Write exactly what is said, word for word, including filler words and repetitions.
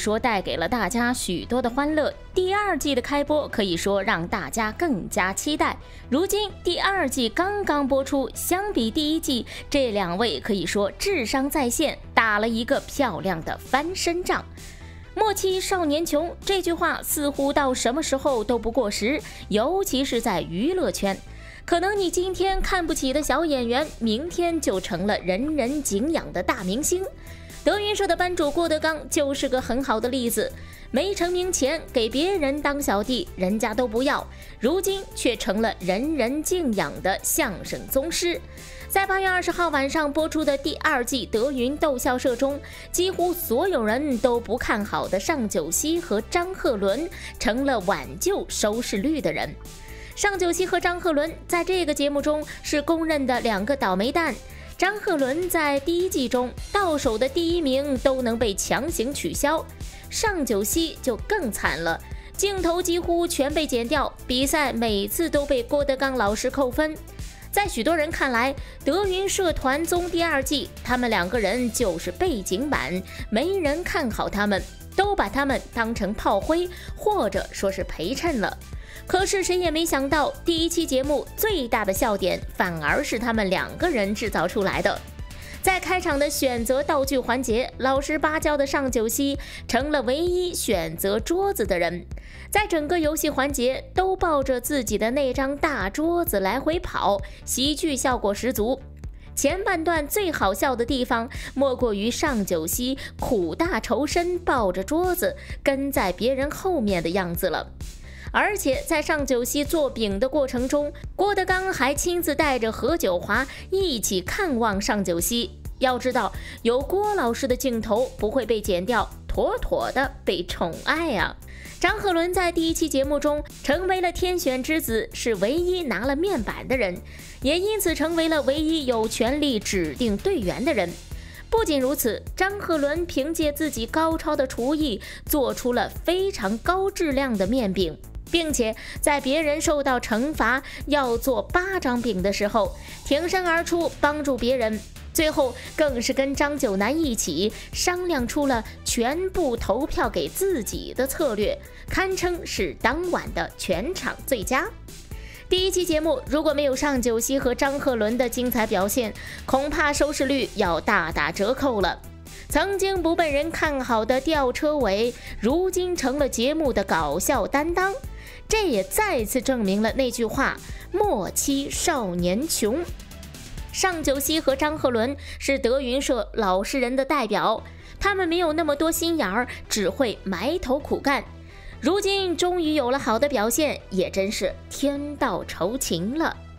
说带给了大家许多的欢乐，第二季的开播可以说让大家更加期待。如今第二季刚刚播出，相比第一季，这两位可以说智商在线，打了一个漂亮的翻身仗。莫欺少年穷这句话似乎到什么时候都不过时，尤其是在娱乐圈。可能你今天看不起的小演员，明天就成了人人敬仰的大明星。德云社的班主郭德纲就是个很好的例子，没成名前给别人当小弟，人家都不要，如今却成了人人敬仰的相声宗师。在八月二十号晚上播出的第二季德云逗笑社中，几乎所有人都不看好的尚九熙和张鹤伦成了挽救收视率的人。尚九熙和张鹤伦在这个节目中是公认的两个倒霉蛋。张鹤伦在第一季中到手的第一名都能被强行取消，尚九熙就更惨了，镜头几乎全被剪掉，比赛每次都被郭德纲老师扣分。在许多人看来，德云社团综第二季他们两个人就是背景板，没人看好他们，都把他们当成炮灰或者说是陪衬了。可是谁也没想到，第一期节目最大的笑点反而是他们两个人制造出来的。在开场的选择道具环节，老实巴交的尚九熙成了唯一选择桌子的人，在整个游戏环节都抱着自己的那张大桌子来回跑，喜剧效果十足。前半段最好笑的地方莫过于尚九熙苦大仇深抱着桌子跟在别人后面的样子了。而且在尚九熙做饼的过程中，郭德纲还亲自带着何九华一起看望尚九熙。要知道，有郭老师的镜头不会被剪掉，妥妥的被宠爱啊！张鹤伦在第一期节目中成为了天选之子，是唯一拿了面板的人，也因此成为了唯一有权利指定队员的人。不仅如此，张鹤伦凭借自己高超的厨艺，做出了非常高质量的面饼，并且在别人受到惩罚要做八张饼的时候，挺身而出帮助别人，最后更是跟张九南一起商量出了全部投票给自己的策略，堪称是当晚的全场最佳。第一期节目如果没有尚九熙和张鹤伦的精彩表现，恐怕收视率要大打折扣了。曾经不被人看好的吊车尾，如今成了节目的搞笑担当，这也再次证明了那句话：莫欺少年穷。尚九熙和张鹤伦是德云社老实人的代表，他们没有那么多心眼儿，只会埋头苦干。如今终于有了好的表现，也真是天道酬勤了。